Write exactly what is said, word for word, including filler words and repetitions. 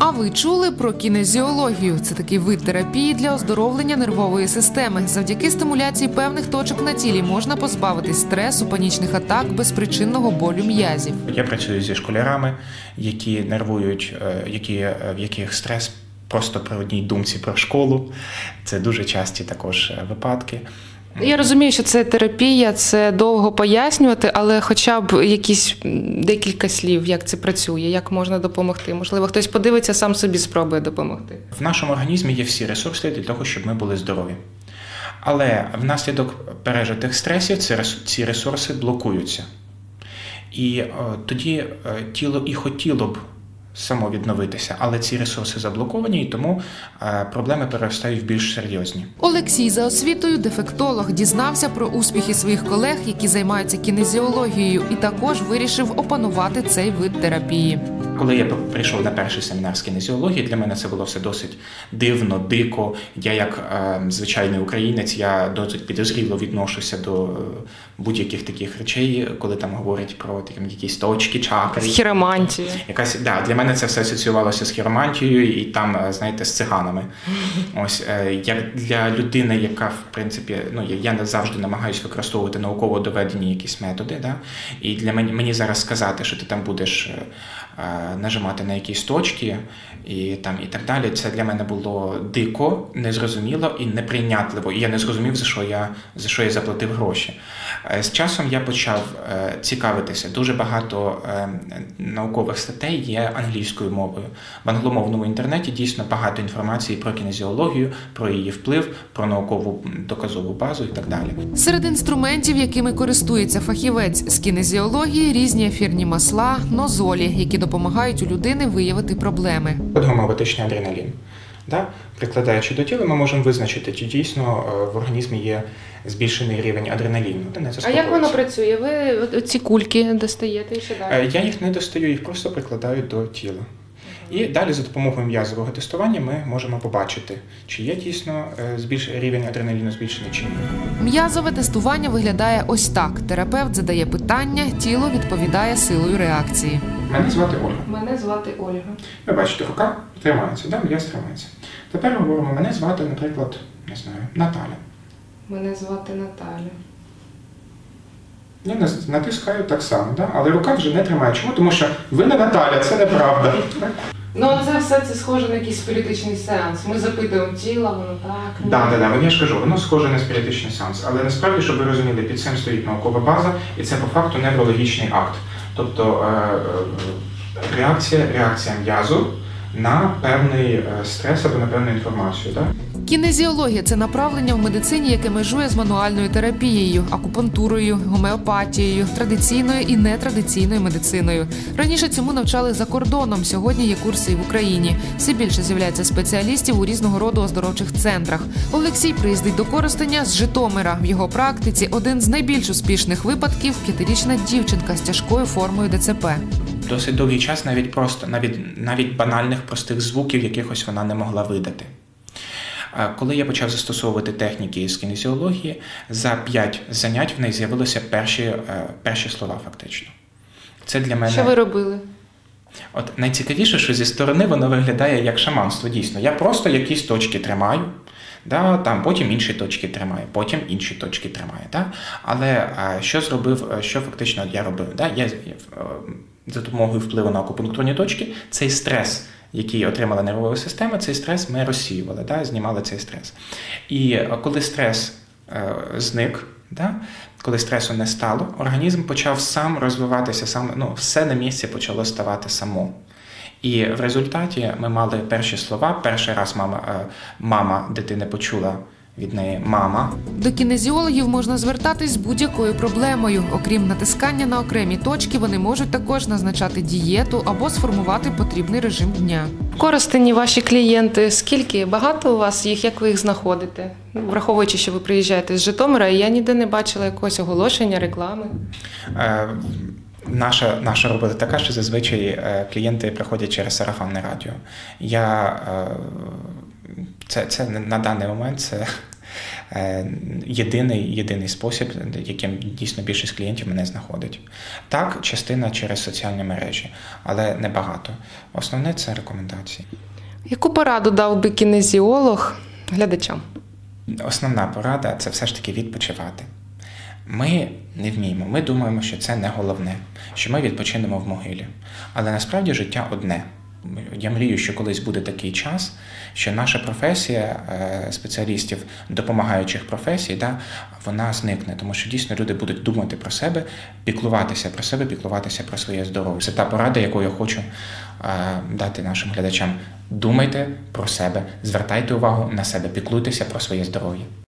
А ви чули про кінезіологію? Це такий вид терапії для оздоровлення нервової системи. Завдяки стимуляції певних точок на тілі можна позбавитись стресу, панічних атак, безпричинного болю м'язів. Я працюю зі школярами, які нервують, які, в яких стрес просто при одній думці про школу. Це дуже часті також випадки. Я розумію, що це терапія, це довго пояснювати, але хоча б якісь декілька слів, як це працює, як можна допомогти. Можливо, хтось подивиться, сам собі спробує допомогти. В нашому організмі є всі ресурси для того, щоб ми були здорові. Але внаслідок пережитих стресів ці ресурси блокуються. І о, тоді тіло і хотіло б само відновитися, але ці ресурси заблоковані, і тому е, проблеми переростають в більш серйозні. Олексій за освітою дефектолог, дізнався про успіхи своїх колег, які займаються кінезіологією, і також вирішив опанувати цей вид терапії. Коли я прийшов на перший семінар з кінезіології, для мене це було все досить дивно, дико. Я як е, звичайний українець, я досить підозріло відношуся до е, будь-яких таких речей, коли там говорять про там, якісь точки, чакри. Хіромантія. Якась, да, для мене це все асоціювалося з хіромантією і там, знаєте, з циганами. Ось, е, як для людини, яка, в принципі, ну, я не завжди намагаюся використовувати науково доведені якісь методи, да? І для мені, мені зараз сказати, що ти там будеш е, нажимати на якісь точки і, там, і так далі, це для мене було дико, незрозуміло і неприйнятливо. І я не зрозумів, за що я, за що я заплатив гроші. З часом я почав е, цікавитися. Дуже багато е, наукових статей є англійською мовою. В англомовному інтернеті дійсно багато інформації про кінезіологію, про її вплив, про наукову доказову базу і так далі. Серед інструментів, якими користується фахівець з кінезіології, різні ефірні масла, нозолі, які допомагають у людини виявити проблеми. От гомеопатичний адреналін. Да? Прикладаючи до тіла, ми можемо визначити, чи дійсно в організмі є збільшений рівень адреналіну. А як воно працює? Ви ці кульки достаєте і що далі? Я їх не достаю, їх просто прикладаю до тіла. І далі за допомогою м'язового тестування ми можемо побачити, чи є дійсно рівень адреналіну збільшений, чи ні. М'язове тестування виглядає ось так. Терапевт задає питання, тіло відповідає силою реакції. Мене звати Ольга. Мене звати Ольга. Ви бачите, рука тримається, да? М'яз тримається. Тепер говоримо, мене звати, наприклад, не знаю, Наталя. Мене звати Наталя. Я натискаю так само, да? Але рука вже не тримає. Чому? Тому що ви не Наталя, це неправда. Ну, це все це схоже на якийсь спіритичний сеанс. Ми запитуємо тіло, воно так. Так, так, так. Я ж кажу, воно схоже на спіритичний сеанс. Але насправді, щоб ви розуміли, під цим стоїть наукова база, і це по факту неврологічний акт. Тобто реакція, реакція м'язу на певний стрес або на певну інформацію. Так? Кінезіологія – це направлення в медицині, яке межує з мануальною терапією, акупунктурою, гомеопатією, традиційною і нетрадиційною медициною. Раніше цьому навчали за кордоном, сьогодні є курси і в Україні. Все більше з'являється спеціалістів у різного роду оздоровчих центрах. Олексій приїздить до Коростеня з Житомира. В його практиці один з найбільш успішних випадків – п'ятирічна дівчинка з тяжкою формою Д Ц П. Досить довгий час навіть просто, навіть, навіть банальних простих звуків якихось вона не могла видати. Коли я почав застосовувати техніки з кінезіології, за п'ять занять в неї з'явилися перші, перші слова фактично. Це для мене... Що ви робили? От найцікавіше, що зі сторони воно виглядає як шаманство, дійсно. Я просто якісь точки тримаю, да, там, потім інші точки тримаю, потім інші точки тримаю. Да? Але а, що зробив, що фактично я робив? Да? Я, я за допомогою впливу на акупунктурні точки, цей стрес, який отримала нервова система, цей стрес ми розсіювали, да? Знімали цей стрес. І коли стрес е, зник, да? Коли стресу не стало, організм почав сам розвиватися, сам, ну, все на місці почало ставати само. І в результаті ми мали перші слова. Перший раз мама, мама дитини почула від неї «мама». До кінезіологів можна звертатись з будь-якою проблемою. Окрім натискання на окремі точки, вони можуть також назначати дієту або сформувати потрібний режим дня. В Коростені ваші клієнти, скільки? Багато у вас їх? Як ви їх знаходите? Враховуючи, що ви приїжджаєте з Житомира, і я ніде не бачила якогось оголошення, реклами. Е, наша, наша робота така, що зазвичай е, клієнти приходять через сарафанне радіо. Я... Е, Це, це на даний момент це єдиний, єдиний спосіб, яким дійсно більшість клієнтів мене знаходить. Так, частина через соціальні мережі, але не багато. Основне – це рекомендації. Яку пораду дав би кінезіолог глядачам? Основна порада – це все ж таки відпочивати. Ми не вміємо, ми думаємо, що це не головне, що ми відпочинемо в могилі. Але насправді життя одне. Я мрію, що колись буде такий час, що наша професія спеціалістів, допомагаючих професій, да, вона зникне, тому що дійсно люди будуть думати про себе, піклуватися про себе, піклуватися про своє здоров'я. Це та порада, яку я хочу дати нашим глядачам. Думайте про себе, звертайте увагу на себе, піклуйтеся про своє здоров'я.